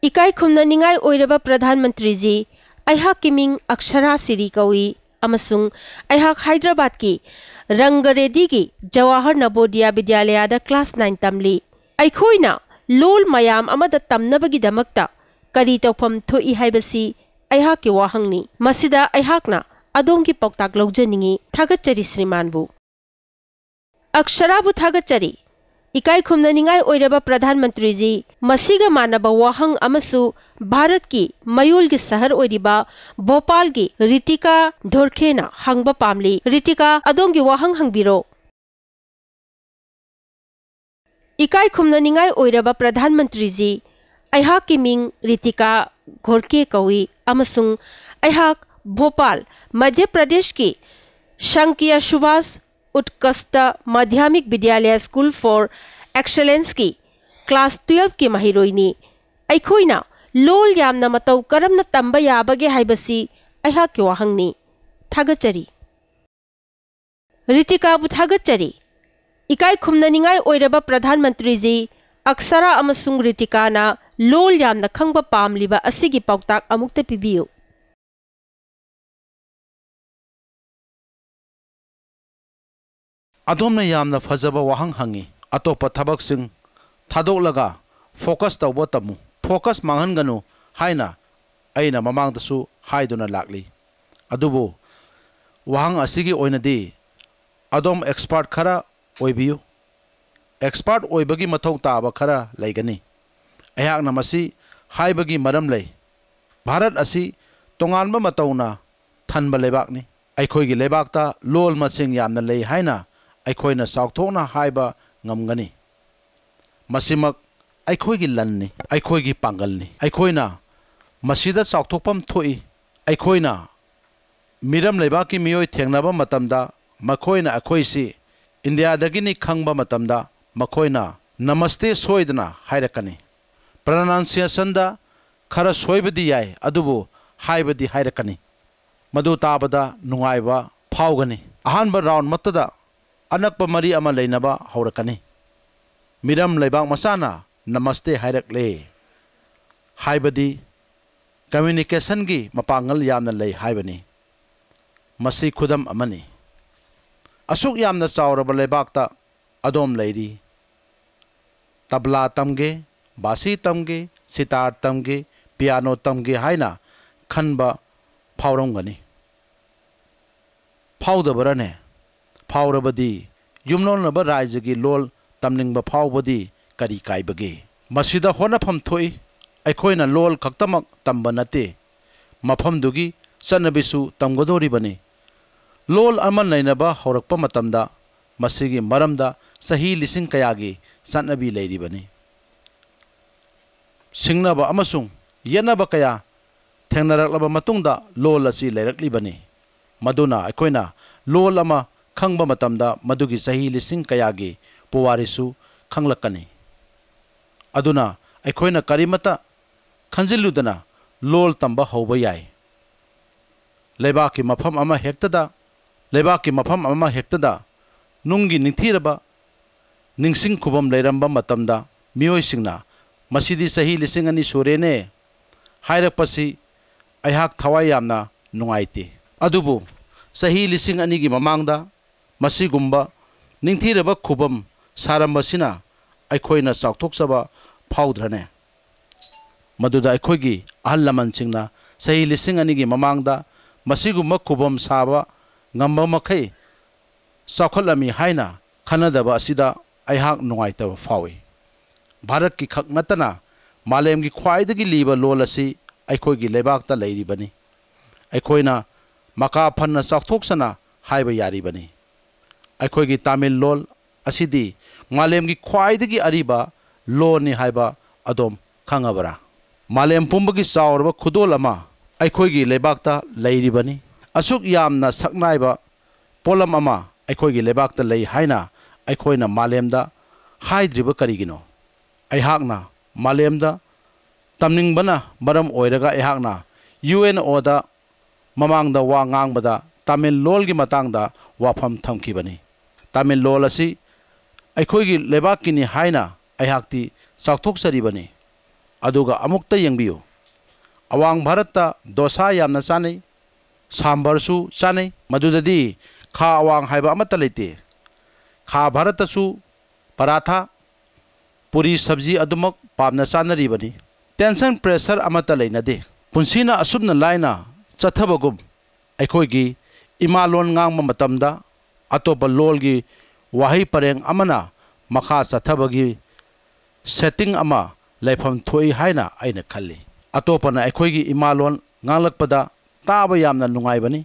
इकाई खुमननिंगाई ओइरबा प्रधानमंत्री जी अहाक की मिंग अक्षरा सिरी कौई अमसुंग अहाक हैदराबाद की रंगरेडी की जवाहर नवोदय विद्यालय क्लास 9 तमली अखोइना लोल मयाम अमदा तमनबगिदमक्ता करी तौफम थोई हाइबसी अहाक की वाहंगनी मसिदा अहाकना अदोम की पौताक लौजनिंगी थागतचरी श्रीमानबु अक्षराबु थागतचरी इकाई खुमननिंगाई ओइरबा प्रधानमंत्री जी मसीगा मानबा वाहंग अमसु भारत की मयूल की शहर ओइरिबा भोपाल की रितिका धोरखेना हंगबा पामली रितिका अदोम की वाहंग हंगबिरो इकाई खुमननिंगाई ओइरबा प्रधानमंत्री जी अहाक की मिंग रितिका घोरके कौई अमसुंग अहाक भोपाल मध्य प्रदेश की शंकिया Subhash Utkrisht Madhyamik Vidyalaya school for excellence की क्लास 12 की महिरोइनी अखोइना लोल यामना मतौ करमना तंबा याबगे हाइबसी अहाक की वाहंगनी थागतचरी रितिका बु थागतचरी इकाई खुमननिंगाई ओइरबा प्रधानमंत्री जी अक्षरा अमसुंग रितिकाना लोल यामना खंगबा पामलिबा असिगी पौताक अमुक्ता पिबियु अदोमना यामना फजबा वाहंग हंगी अतोपा थबकसिंग थादोलगा फोकस तौबा तमु फोकस मांगहनगनु हाइना अइना ममांगदसु हाइदुना लाक्ली अदुबो वाहंग असिगी ओइनदी अदोम एक्सपर्ट खरा ओइबियु एक्सपर्ट ओइबगी मथौ ताबा खरा लैगनी अयाकना मसी हाइबगी मरम लै भारत असि तोंगानबा मतौना थनबा लेबाकनी अखोइगी लेबाकता लोल मसिंग यामना लै हाइना अखोइना साउथोना हाइबा ngамगनी मसिमक अखोइगी लन्नी अखोइगी पांगलनी अखोइना मसिदा साउथोपम थोई अखोइना मिरम लेबाकी मियोय थेंगनाबा मतमदा मखोइना अखोइसी इंडिया दगिनी खंगबा मतमदा मखोइना नमस्ते सोइदना हाइरकनी प्रोनाउंसिएशन दा खरा सोइबदी याय अदुबो हाइबदी हाइरकनी मदु ताबदा नुंगाइबा फावगनी अहानबा राउंड मतदा अनकपा मरी अमा लेनबा हौरकनी मिरम लेबाक मसाना नमस्ते हाइरकले हाइबदी कम्युनिकेशन की मपांगल यामना लै हाइबनी मसी खुदम अमनी असुक यामना चावरबा लेबाकता अदोम लैरी तबला तमगे बासी तमगे सितार तमगे पियानो तमगे हाइना खनबा फावरंगनी फावदबरने फावरबदी युमलोनबा राज्यगी लोल तमनिंगबा फावबदी करी काइबगे मसिदा होनफम थोई अखोइना लोल खक्तमक तंबा नते मफमदुगी चनबिसु तमगदोरिबनी लोल अमन लैनबा हौरकपा मतमदा मसिगी मरमदा सही लिसिंग कयागी चनबी लैरिबनी सिंगनबा अमसुंग येनबा कया थेंगनरकलबा मतुंगदा लोल असि लैरकलिबनी मदुना अखोइना लोल अमा खंगबा मतमदा मदुगी सही लिसिंग कयागी पुवारिसु खंगलकनी अदुना अखोइना करिमता खंजिलुदना लोल तंबा हौबा याय लेबाकी मफम अमा हेक्तदा नुंगी निंथीरबा निंगसिंग खुबम लैरंबा मतमदा मियोयसिंगना मसिदी सही लिसिंग अनि सुरेने हाइरकपसी अहाक थवाई यामना नुंगाइते अदुबु सही लिसिंग अनि की ममांगदा मसिगुम्बा निंथीरबा खुबम सारंबसिना अखोइना चाउथोक्सबा फाउद्रने मदुदा अखोइगी अहल लमनसिंगना सही लिसिंग अनि की ममांगदा मसिगुम्बा खुबम साबा ngamba makai saukhalami haina khanadaba asida aihak nungaitaba fawi bharat ki khak natana malem gi khwaidagi liba lol asi aikhoi gi lebak ta leiribani aikoina maka phanna saukthokshana haiba yaribani akhoi gi tamil lol asidi malem gi khwaidagi ariba lol ni haiba adom khangabara malem pumbagi saurba khudol ama akhoi gi lebak ta leiribani असुक यामना सकनाइबा pollen अमा अखोइगी लेबाकता लई हाइना अखोइना मालेमदा हाइद्रिबा करिगिनो अहाकना मालेमदा तमनिंगबना मरम ओइरगा अहाकना UNO दा ममांगदा वा ngangbada Tamil लोलगी मतंगदा वाफम थमखिबनी Tamil लोल असि अखोइगी लेबाकिनी हाइना अहाकती साउथोक्सरिबनी अदुगा अमुक्ता यंगबियो अवांग भारत दोसा यामना चानै सांबरसु चानै मदुददी खा अवांग हाइबा अमत्ता लेते खा भारतसु पराठा पूरी सब्जी अदुमक पामना चानरिबनी टेंशन प्रेशर अमत्ता लेनदे पुंसीना असुबना लाइना चथबगुम अखोइगी इमालोन ngang matamda atopa lolgi wahi pareng amana makha chathbagi setting ama laifam thoi haina aina khalli atopa na akhoi imalon nganglakpada taba yamna nungai bani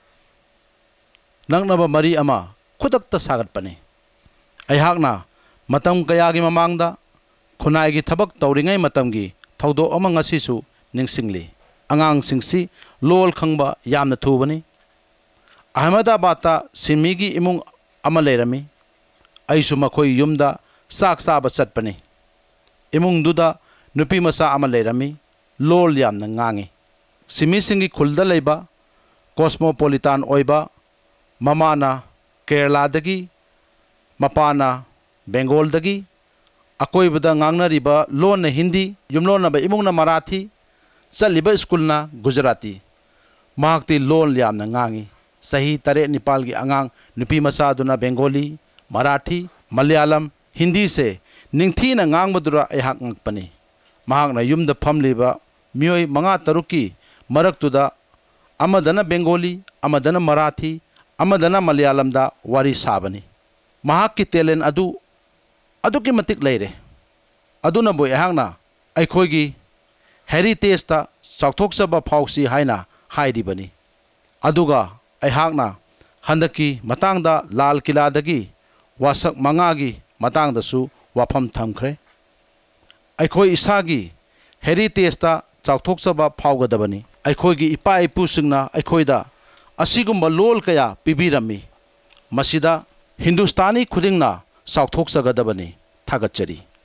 nangnaba mari ama khudakta sagat pani aihakna matam kaya gi mamangda khunai gi thabak tawringai matam gi thaudo ama ngasi su ningsingli angang singsi lol khangba yamna thubani Ahmedabad Simi इमुंग अमा Laramie अइसु मखोई युमदा साक साबा चटपने इमुंग दुदा नुपी मसा अमा लेरमी लोल यामना ngangi सिमी सिंगी खुलदा लेबा कॉस्मोपोलिटन ओइबा ममाना केरला दगी मपाना बेंगोल दगी अकोइबदा ngangnariba लोन हिंदी युमलोनबा इमुंगना मराठी चलिबा स्कूलना गुजराती महक्ति लोन यामना ngangi सही तरे निपाल की अंगांग नुपी मसादुना बेंगोली मराठी मलयालम हिंदी से निंथी न ngang Madura अहाक ngakpani mahakna yumda phamliba mioi manga taruki maraktuda amadana bengali amadana marathi amadana malayalam da wari sabani mahak ki talent adu ki matik leire aduna boi ahakna aikhoigi heritage ta chauthokchaba phausi haina haidibani aduga अहाकना हंदकी मतंगदा Lal Qila दगी वासक मंगागी मतंगदसु वाफम थमख्रे अखोई इसागी हेरिटेजता चाउथोक्सबा फावगदबनी अखोईगी इपा इपुसिंगना अखोईदा असिगुम्बा लोल कया पिबिरमी मसिदा हिंदुस्तानी खुदिंगना चाउथोक्सगदबनी थागतचरी।